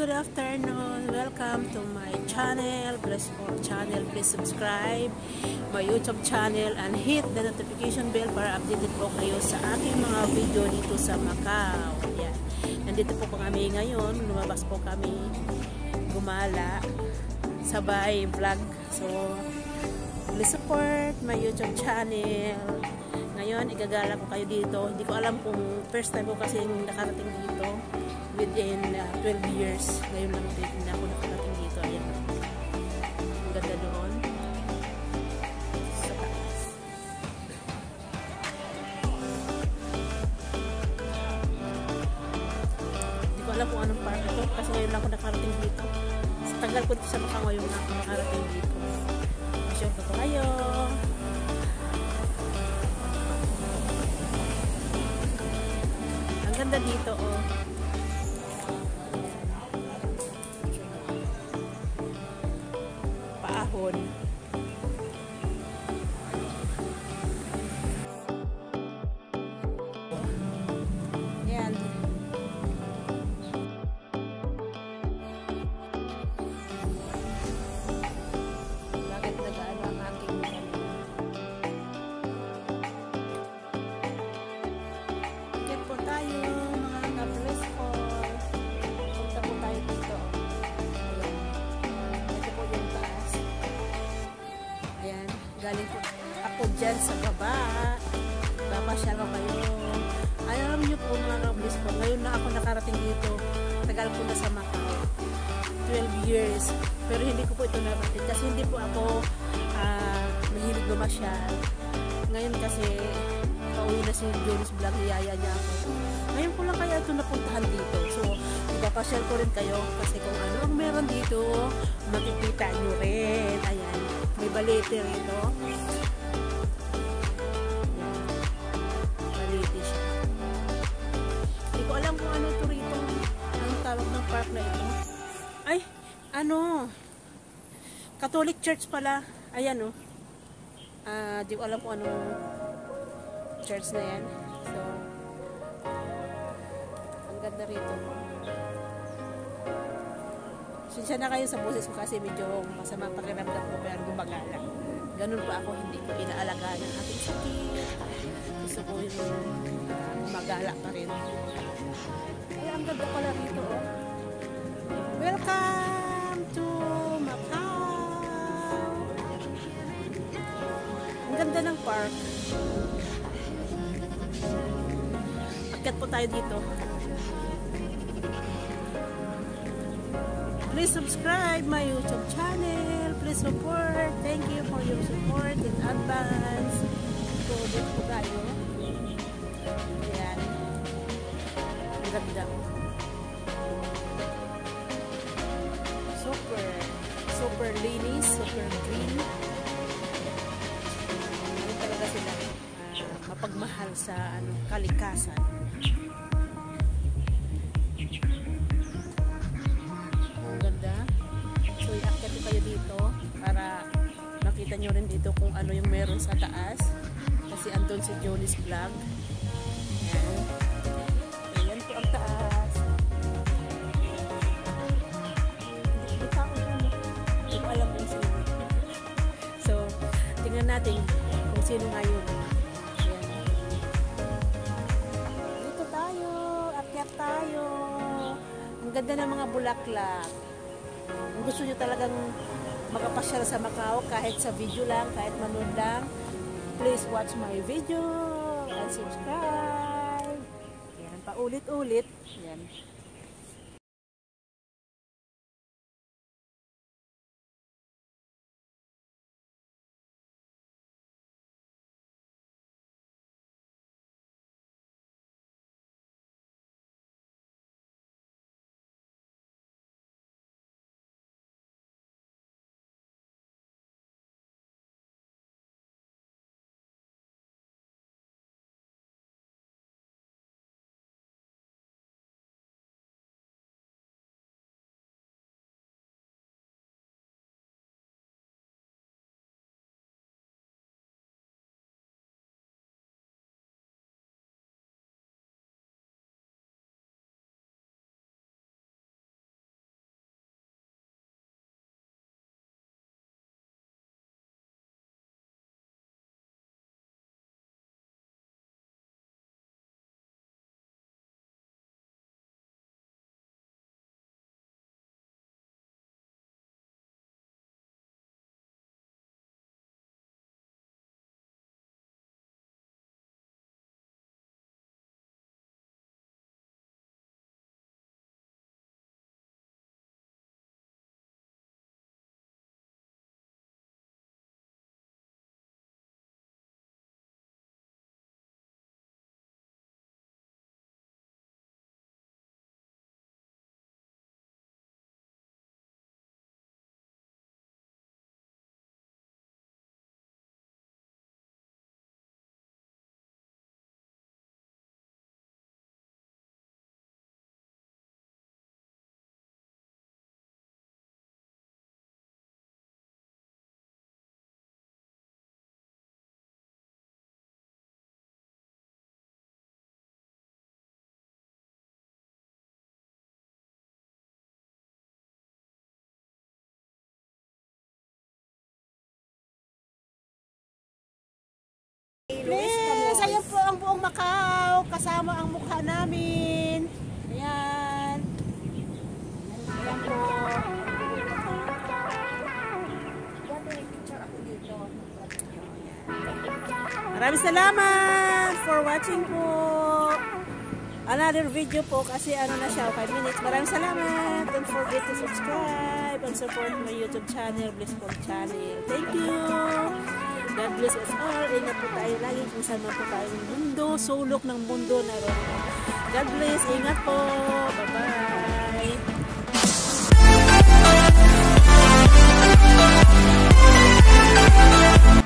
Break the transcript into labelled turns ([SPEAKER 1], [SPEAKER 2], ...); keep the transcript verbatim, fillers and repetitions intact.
[SPEAKER 1] good afternoon. Welcome to my channel. Please for channel, please subscribe my YouTube channel and hit the notification bell para updated po kayo sa aking mga video dito sa Macau. Yan. Nandito po po kami ngayon. Lumabas po kami gumala sabay vlog. So, please support my YouTube channel. Ngayon, igagala ko kayo dito. Hindi ko alam kung first time ko kasi nakarating dito within uh, twelve years. Ngayon lang dito na ako nakarating dito. Ayan. Ang ganda doon. Sa taas. Hindi ko alam kung anong park ito kasi ngayon lang ako nakarating dito. Sa tagal ko sa Macau ngayon lang ako nakarating dito. Masyong ko kayo. Ang ganda dito, oh. Paahon. Yan. Bakit nag-ano ang aking Get po tayo, mga ka-press ko. Punta po tayo dito. Ayan. Ito po yung taas. Ayan. Galing po ako dyan sa baba. Papasyal ko kayo. Ay, alam niyo po mga ka-press ko. Ngayon na ako nakarating dito. Tagal ko na sa Macau. twelve years. Pero hindi ko po ito narating. Kasi hindi po ako uh, mahilig lumasyal. Ngayon kasi pauwi na si Jones Vlog, iyaya niya ako. Ngayon ko lang kaya ito napuntahan dito. So, ipapasyal ko rin kayo kasi kung ano ang meron dito, makikita nyo rin. Ayan, may balete rito. Balete siya. Hindi ko alam kung ano ito rito. Anong tawag ng park na ito? Ay, ano? Catholic Church pala. Ayan, oh. Ah, uh, di ko alam kung ano church na yan. So, ang ganda rito. Sinsya na kayo sa boses ko kasi medyo masama pakiramdam ko pero gumagala. Ganun pa ako, hindi ko inaalagaan ang ating sakit. Gusto ko yung uh, gumagala pa rin. Ay, ang ganda pala rito. Oh. Welcome to Macau! Ang ganda ng park. Akyat po tayo dito. Please subscribe my YouTube channel. Please support. Thank you for your support in advance. So, dito po tayo. Ayan. Ang ganda. Super. Super linis. Super green. Ano talaga sila? Uh, mapagmahal sa ano, kalikasan. Ang ganda. So, iakyat ko kayo dito para makita nyo rin dito kung ano yung meron sa taas. Kasi andun si Jones Vlog. Ayan. Ayan po ang taas. Hindi pa ako dyan. Hindi ko alam kung sino. So, tingnan natin kung sino ngayon. Tayo. Ang ganda ng mga bulaklak. Kung gusto nyo talagang makapasyal sa Macau kahit sa video lang, kahit manood lang, please watch my video and subscribe. Yan, paulit-ulit. Yan. Please, ayan po ang buong Macau. Kasama ang mukha namin. Ayan. Ayan po. Maraming salamat for watching po. Another video po kasi ano na siya, five minutes. Maraming salamat. Don't forget to subscribe and support my YouTube channel, Blissful Channel. Thank you. God bless us all. Ingat po tayo lagi kung saan man po tayo ng mundo, sulok ng mundo na ron. God bless. Ingat po. Bye-bye.